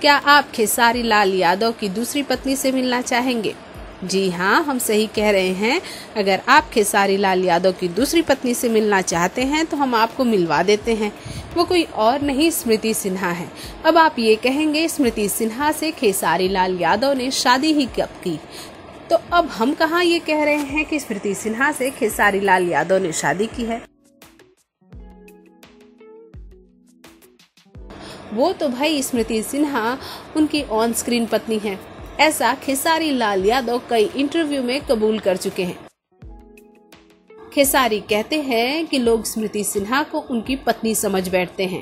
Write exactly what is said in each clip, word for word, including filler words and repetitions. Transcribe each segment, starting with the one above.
क्या आप खेसारी लाल यादव की दूसरी पत्नी से मिलना चाहेंगे? जी हाँ, हम सही कह रहे हैं। अगर आप खेसारी लाल यादव की दूसरी पत्नी से मिलना चाहते हैं तो हम आपको मिलवा देते हैं। वो कोई और नहीं, स्मृति सिन्हा है। अब आप ये कहेंगे, स्मृति सिन्हा से खेसारी लाल यादव ने शादी ही कब की? तो अब हम कहाँ ये कह रहे हैं कि स्मृति सिन्हा से खेसारी लाल यादव ने शादी की है। वो तो भाई स्मृति सिन्हा उनकी ऑन स्क्रीन पत्नी है। ऐसा खेसारी लाल यादव कई इंटरव्यू में कबूल कर चुके हैं। खेसारी कहते हैं कि लोग स्मृति सिन्हा को उनकी पत्नी समझ बैठते हैं।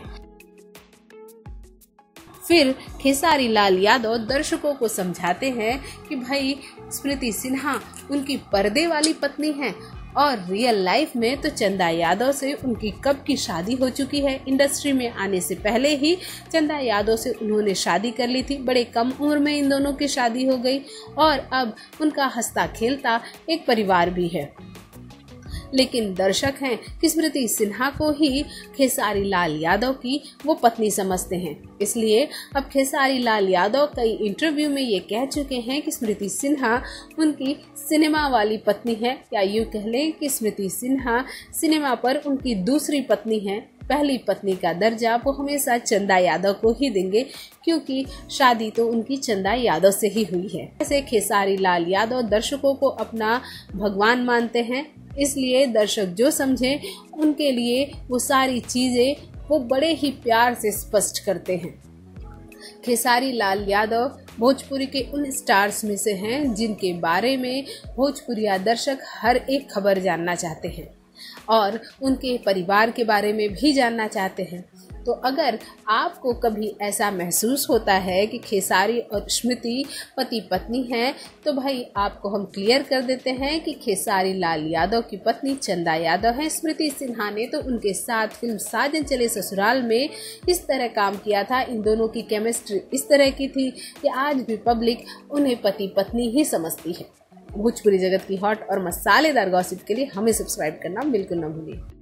फिर खेसारी लाल यादव दर्शकों को समझाते हैं कि भाई स्मृति सिन्हा उनकी पर्दे वाली पत्नी है और रियल लाइफ में तो चंदा यादव से उनकी कब की शादी हो चुकी है। इंडस्ट्री में आने से पहले ही चंदा यादव से उन्होंने शादी कर ली थी। बड़े कम उम्र में इन दोनों की शादी हो गई और अब उनका हंसता खेलता एक परिवार भी है। लेकिन दर्शक हैं कि स्मृति सिन्हा को ही खेसारी लाल यादव की वो पत्नी समझते हैं। इसलिए अब खेसारी लाल यादव कई इंटरव्यू में ये कह चुके हैं कि स्मृति सिन्हा उनकी सिनेमा वाली पत्नी है, या यूँ कह लें कि स्मृति सिन्हा सिनेमा पर उनकी दूसरी पत्नी है। पहली पत्नी का दर्जा वो हमेशा चंदा यादव को ही देंगे, क्योंकि शादी तो उनकी चंदा यादव से ही हुई है। ऐसे खेसारी लाल यादव दर्शकों को अपना भगवान मानते हैं, इसलिए दर्शक जो समझे उनके लिए वो सारी चीजें वो बड़े ही प्यार से स्पष्ट करते हैं। खेसारी लाल यादव भोजपुरी के उन स्टार्स में से हैं जिनके बारे में भोजपुरिया दर्शक हर एक खबर जानना चाहते हैं और उनके परिवार के बारे में भी जानना चाहते हैं। तो अगर आपको कभी ऐसा महसूस होता है कि खेसारी और स्मृति पति पत्नी हैं, तो भाई आपको हम क्लियर कर देते हैं कि खेसारी लाल यादव की पत्नी चंदा यादव है। स्मृति सिन्हा ने तो उनके साथ फिल्म साजन चले ससुराल में इस तरह काम किया था। इन दोनों की केमिस्ट्री इस तरह की थी कि आज भी पब्लिक उन्हें पति पत्नी ही समझती है। भोजपुरी जगत की हॉट और मसालेदार गॉसिप के लिए हमें सब्सक्राइब करना बिल्कुल न भूलिए।